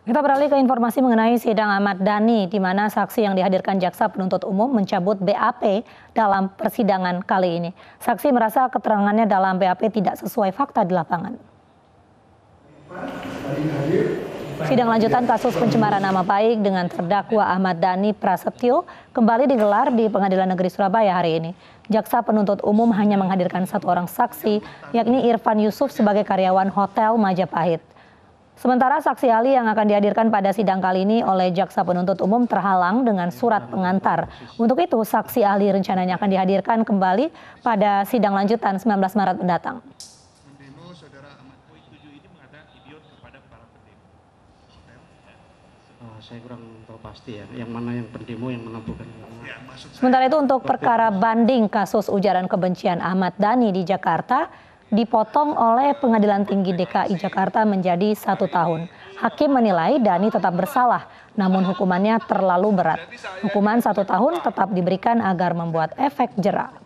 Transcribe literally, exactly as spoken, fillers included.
Kita beralih ke informasi mengenai sidang Ahmad Dhani, di mana saksi yang dihadirkan jaksa penuntut umum mencabut B A P dalam persidangan kali ini. Saksi merasa keterangannya dalam B A P tidak sesuai fakta di lapangan. Sidang lanjutan kasus pencemaran nama baik dengan terdakwa Ahmad Dhani Prasetyo kembali digelar di Pengadilan Negeri Surabaya hari ini. Jaksa penuntut umum hanya menghadirkan satu orang saksi, yakni Irfan Yusuf sebagai karyawan Hotel Majapahit. Sementara saksi ahli yang akan dihadirkan pada sidang kali ini oleh jaksa penuntut umum terhalang dengan surat pengantar. Untuk itu, saksi ahli rencananya akan dihadirkan kembali pada sidang lanjutan sembilan belas Maret mendatang. Oh, saya kurang tahu pasti ya, yang mana yang pendemo, yang mana bukan. Sementara itu untuk perkara banding kasus ujaran kebencian Ahmad Dhani di Jakarta dipotong oleh Pengadilan Tinggi D K I Jakarta menjadi satu tahun. Hakim menilai Dhani tetap bersalah, namun hukumannya terlalu berat. Hukuman satu tahun tetap diberikan agar membuat efek jera.